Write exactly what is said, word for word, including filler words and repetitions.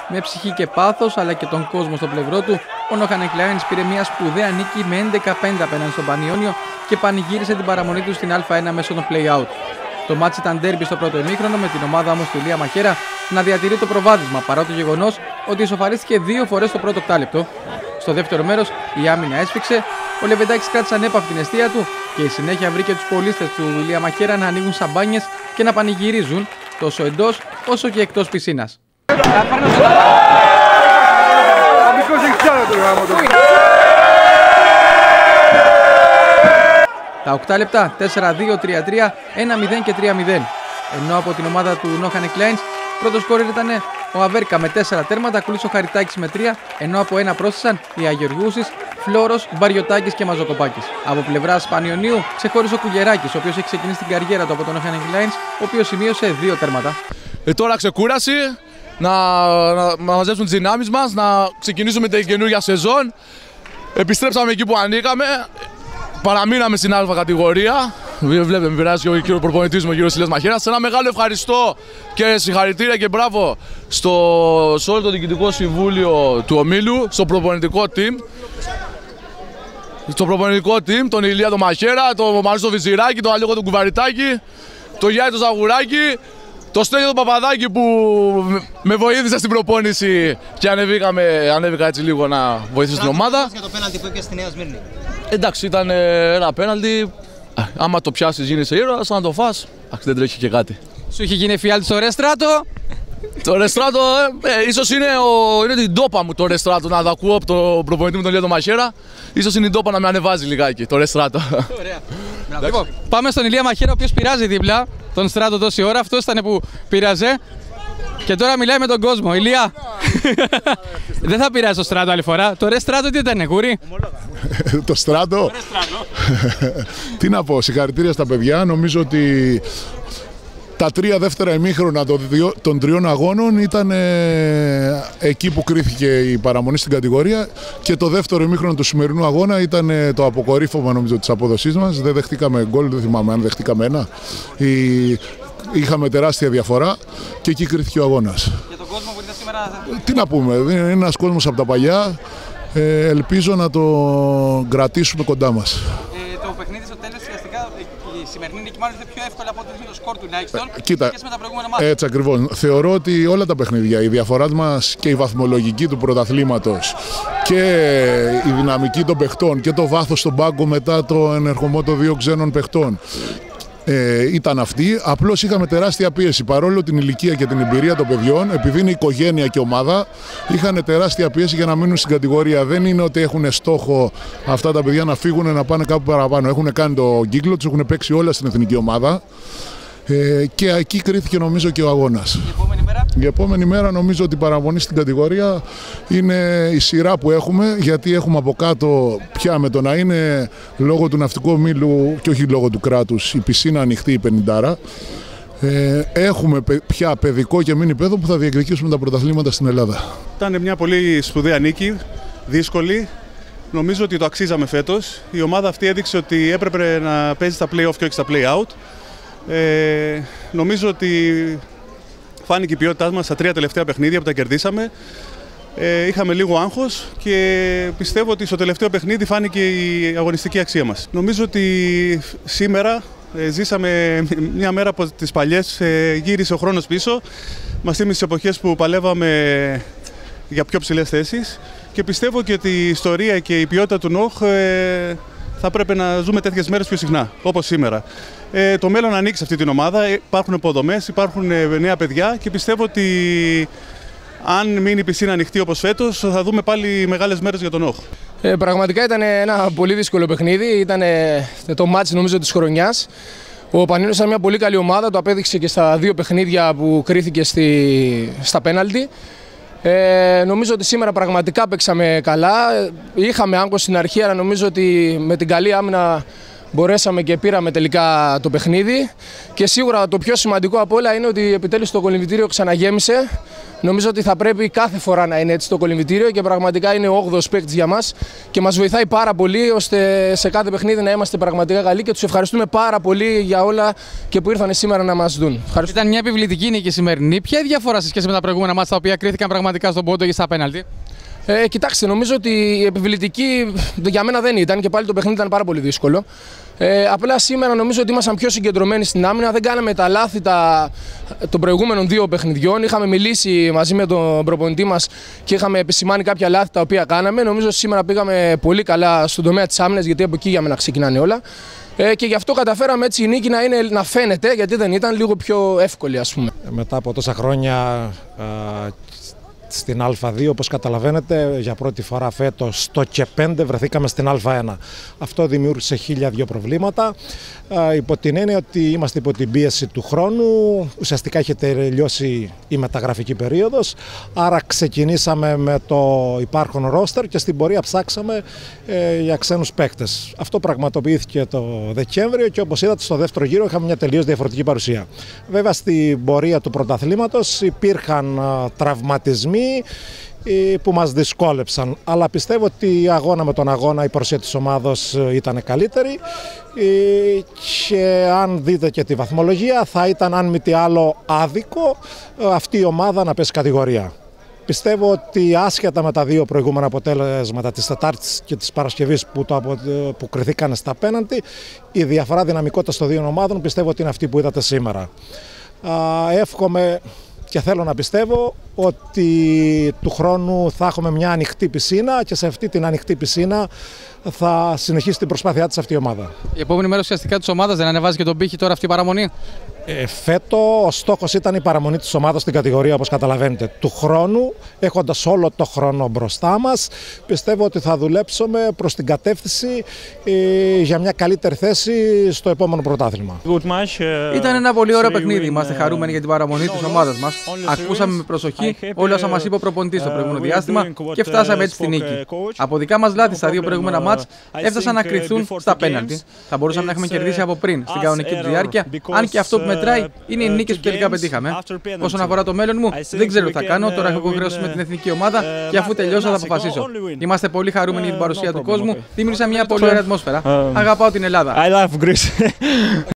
Με ψυχή και πάθος αλλά και τον κόσμο στο πλευρό του, ο Νόχανεκ Lions πήρε μια σπουδαία νίκη με έντεκα πέντε απέναντι στον Πανιόνιο και πανηγύρισε την παραμονή του στην Α1 μέσω των play-out. Το μάτς ήταν ντέρμπι στο πρώτο ημίχρονο, με την ομάδα όμως του Ηλία Μαχέρα να διατηρεί το προβάδισμα παρά το γεγονός ότι ισοφαρίστηκε δύο φορές στο πρώτο οκτάλεπτο. Στο δεύτερο μέρος η άμυνα έσφιξε, ο Λεβεντάκης κράτησε ανέπαυτη την αιστεία του και η συνέχεια βρήκε τους πολίστες του Ηλία Μαχέρα να ανοίγουν σαμπάνιες και να πανηγυρίζουν τόσο εντός όσο και εκτός πισίνας. Τα οκτώ λεπτά τέσσερα δύο τρία τρία, ένα μηδέν και τρία μηδέν. Ενώ από την ομάδα του Νόχανεκ Lions πρώτος σκόρερ ήταν ο Αβέρκα με τέσσερα τέρματα, ακολούθησε ο Χαριτάκης με τρία, ενώ από ένα πρόσθεσαν οι Αγιοργούσης, Φλόρος, Μπαριωτάκης και Μαζοκοπάκης. Από πλευράς Πανιωνίου ξεχώρισε ο Κουγεράκης, ο οποίος έχει ξεκινήσει την καριέρα του από τον Νόχανεκ Lions, ο οποίος σημείωσε δύο τέρματα. Ε, τώρα ξεκούραση, να, να, να μαζέψουμε τις δυνάμεις μας, να ξεκινήσουμε την καινούργια σεζόν. Επιστρέψαμε εκεί που ανήκαμε. Παραμείναμε στην Α κατηγορία. Βλέπετε, με πειράζει και ο προπονητής μου, ο κύριος Ηλίας Μαχέρας. Ένα μεγάλο ευχαριστώ και συγχαρητήρια και μπράβο στο, σε όλο το διοικητικό συμβούλιο του ομίλου, στο προπονητικό team. Στο προπονητικό team, τον Ηλία τον Μαχέρα, τον Μαρίσο Βυζιράκη, τον Αλέκο τον Κουβαριτάκη, τον Γιάννη τον Ζαγουράκη, τον Στέλιο τον Παπαδάκη που με βοήθησε στην προπόνηση και ανεβήκαμε, ανέβηκα έτσι λίγο να βοηθήσω την ομάδα. Για το πέναλτι που έπιασε στη Νέα Σμύρνη. Εντάξει, ήταν ένα πέναλτι. Άμα το πιάσεις γίνεσαι ήρωας, αν το φας, δεν τρέχει και κάτι. Σου είχε γίνει φιάλτη στο Ρεστράτο. Το Ρεστράτο, ε, ε, ίσως είναι, ο, είναι την τόπα μου το Ρεστράτο, να το ακούω από τον προπονητή μου τον Ηλία τον Μαχέρα. Ίσως είναι η τόπα να με ανεβάζει λιγάκι, το Ρεστράτο. Ωραία. Λοιπόν, πάμε στον Ηλία Μαχέρα, ο οποίος πειράζει δίπλα τον Στράτο τόση ώρα. Αυτός ήταν που πειράζε. Και τώρα μιλάει με τον κόσμο. Ηλία, δεν θα πειράζει το Στράτο άλλη φορά. Το Ρεστράτο τι ήταν, Κούρι? Το Στράτο. Τι να πω, συγχαρητήρια στα παιδιά. Νομίζω ότι τα τρία δεύτερα ημίχρονα των τριών αγώνων ήταν ε, εκεί που κρίθηκε η παραμονή στην κατηγορία, και το δεύτερο ημίχρονο του σημερινού αγώνα ήταν ε, το αποκορύφωμα, νομίζω, της απόδοσής μας. Δεν δεχτήκαμε γκολ, δεν θυμάμαι αν δεχτήκαμε ένα. Η... Είχαμε τεράστια διαφορά και εκεί κρίθηκε ο αγώνας. Για τον κόσμο που είδα σήμερα... Τι να πούμε, είναι ένας κόσμος από τα παλιά. Ε, ελπίζω να το κρατήσουμε κοντά μας. Ε, το παιχνίδι στο τέλος, ουσιαστικά η σημερινή νίκη μάλλον είναι πιο εύκολα από ό,τι το σκορ τουλάχιστον. Ε, κοίτα, και με τα προηγούμενα μάτια. Έτσι ακριβώς. Θεωρώ ότι όλα τα παιχνίδια, η διαφορά μας και η βαθμολογική του πρωταθλήματος και η δυναμική των παιχτών και το βάθος στον πάγκο μετά το ενερχομό των δύο ξένων παιχτών, Ε, ήταν αυτή. Απλώς είχαμε τεράστια πίεση. Παρόλο την ηλικία και την εμπειρία των παιδιών, επειδή είναι οικογένεια και ομάδα, είχαν τεράστια πίεση για να μείνουν στην κατηγορία. Δεν είναι ότι έχουν στόχο αυτά τα παιδιά να φύγουν, να πάνε κάπου παραπάνω. Έχουν κάνει το κύκλο τους, έχουν παίξει όλα στην εθνική ομάδα. Ε, και εκεί κρίθηκε, νομίζω, και ο αγώνας. Η επόμενη μέρα. Η επόμενη μέρα νομίζω ότι η παραμονή στην κατηγορία είναι η σειρά που έχουμε, γιατί έχουμε από κάτω πια, με το να είναι λόγω του ναυτικού ομίλου και όχι λόγω του κράτους η πισίνα ανοιχτή, η πενηντάρα. Ε, έχουμε πια παιδικό και μίνι παιδό που θα διεκδικήσουμε τα πρωταθλήματα στην Ελλάδα. Ήταν μια πολύ σπουδαία νίκη, δύσκολη. Νομίζω ότι το αξίζαμε φέτος. Η ομάδα αυτή έδειξε ότι έπρεπε να παίζει στα play-off και όχι στα play-out. Ε, νομίζω ότι φάνηκε η ποιότητά μας στα τρία τελευταία παιχνίδια που τα κερδίσαμε. Ε, είχαμε λίγο άγχος και πιστεύω ότι στο τελευταίο παιχνίδι φάνηκε η αγωνιστική αξία μας. Νομίζω ότι σήμερα ε, ζήσαμε μια μέρα από τις παλιές, ε, γύρισε ο χρόνος πίσω. Μας θύμισε τις εποχές που παλεύαμε για πιο ψηλές θέσεις και πιστεύω και ότι η ιστορία και η ποιότητα του ΝΟΧ ε, θα πρέπει να ζούμε τέτοιες μέρες πιο συχνά, όπως σήμερα. Ε, το μέλλον ανοίξει σε αυτή την ομάδα, υπάρχουν υποδομές, υπάρχουν νέα παιδιά και πιστεύω ότι αν μείνει η πισίνα ανοιχτή όπως φέτος, θα δούμε πάλι μεγάλες μέρες για τον ΝΟΧ. Ε, πραγματικά ήταν ένα πολύ δύσκολο παιχνίδι, ήταν το μάτς, νομίζω, της χρονιάς. Ο Πανιόνιος ήταν μια πολύ καλή ομάδα, το απέδειξε και στα δύο παιχνίδια που κρίθηκε στη, στα πέναλτι. Ε, νομίζω ότι σήμερα πραγματικά παίξαμε καλά. Είχαμε άγκος στην αρχή, αλλά νομίζω ότι με την καλή άμυνα μπορέσαμε και πήραμε τελικά το παιχνίδι. Και σίγουρα το πιο σημαντικό από όλα είναι ότι επιτέλους το κολυμβητήριο ξαναγέμισε. Νομίζω ότι θα πρέπει κάθε φορά να είναι έτσι το κολυμβητήριο και πραγματικά είναι ο όγδοος παίκτης για μας και μας βοηθάει πάρα πολύ ώστε σε κάθε παιχνίδι να είμαστε πραγματικά καλοί και τους ευχαριστούμε πάρα πολύ για όλα και που ήρθαν σήμερα να μας δουν. Ήταν μια επιβλητική νίκη σημερινή. Ποια είναι η διαφορά σε σχέση με τα προηγούμενα μάτια τα οποία κρίθηκαν πραγματικά στον πόντο και στα πέναλτι? Ε, κοιτάξτε, νομίζω ότι η επιβλητική για μένα δεν ήταν και πάλι το παιχνίδι ήταν πάρα πολύ δύσκολο. Ε, απλά σήμερα νομίζω ότι ήμασταν πιο συγκεντρωμένοι στην άμυνα, δεν κάναμε τα λάθη τα, των προηγούμενων δύο παιχνιδιών. Είχαμε μιλήσει μαζί με τον προπονητή μας και είχαμε επισημάνει κάποια λάθη τα οποία κάναμε. Νομίζω ότι σήμερα πήγαμε πολύ καλά στον τομέα της άμυνας, γιατί από εκεί για μένα ξεκινάνε όλα. Ε, και γι' αυτό καταφέραμε έτσι η νίκη να, είναι, να φαίνεται, γιατί δεν ήταν λίγο πιο εύκολη, ας πούμε. Μετά από τόσα χρόνια α, στην Α δύο, όπως καταλαβαίνετε, για πρώτη φορά φέτος στο και πέντε βρεθήκαμε στην Α ένα. Αυτό δημιούργησε χίλια δύο προβλήματα, α, υπό την έννοια ότι είμαστε υπό την πίεση του χρόνου, ουσιαστικά είχε τελειώσει η μεταγραφική περίοδος, άρα ξεκινήσαμε με το υπάρχον ρόστερ και στην πορεία ψάξαμε ε, για ξένους παίκτες. Αυτό πραγματοποιήθηκε το Δεκέμβριο και όπως είδατε στο δεύτερο γύρο είχαμε μια τελείως διαφορετική παρουσία. Βέβαια στην πορεία του πρωταθλήματος υπήρχαν α, τραυματισμοί που μας δυσκόλεψαν, αλλά πιστεύω ότι αγώνα με τον αγώνα η παρουσία της ομάδος ήταν καλύτερη και αν δείτε και τη βαθμολογία θα ήταν αν μη τι άλλο άδικο αυτή η ομάδα να πέσει κατηγορία. Πιστεύω ότι άσχετα με τα δύο προηγούμενα αποτέλεσματα της Τετάρτης και της Παρασκευής που, το, που κριθήκαν στα πέναντι, η διαφορά δυναμικότητας των δύο ομάδων πιστεύω ότι είναι αυτή που είδατε σήμερα. Α, εύχομαι και θέλω να πιστεύω ότι του χρόνου θα έχουμε μια ανοιχτή πισίνα και σε αυτή την ανοιχτή πισίνα θα συνεχίσει την προσπάθειά της αυτή η ομάδα. Η επόμενη μέρα ουσιαστικά της ομάδας δεν ανεβάζει και τον πύχη τώρα αυτή η παραμονή? Ε, φέτο ο στόχος ήταν η παραμονή της ομάδας στην κατηγορία, όπως καταλαβαίνετε. Του χρόνου, έχοντας όλο το χρόνο μπροστά μας, πιστεύω ότι θα δουλέψουμε προς την κατεύθυνση ε, για μια καλύτερη θέση στο επόμενο πρωτάθλημα. Ήταν ένα πολύ ωραίο παιχνίδι. Είμαστε χαρούμενοι για την παραμονή της ομάδας μας. Ακούσαμε με προσοχή όλα όσα μας είπε ο προπονητής στο προηγούμενο διάστημα και φτάσαμε έτσι στη νίκη. Από δικά μας λάθη στα δύο προηγούμενα μάτς έφτασαν να κρυθούν στα πέναλτι. Θα μπορούσαμε να έχουμε κερδίσει από πριν στην κανονική του διάρκεια, αν και αυτό που μετράει είναι οι νίκες που τελικά πετύχαμε. Όσον αφορά το μέλλον μου, δεν ξέρω τι θα κάνω. Τώρα έχω υποχρεώσει με την εθνική ομάδα και αφού τελειώσω θα αποφασίσω. Είμαστε πολύ χαρούμενοι για την παρουσία του κόσμου. Δημιούργησα μια πολύ ωραία ατμόσφαιρα. Αγαπάω την Ελλάδα.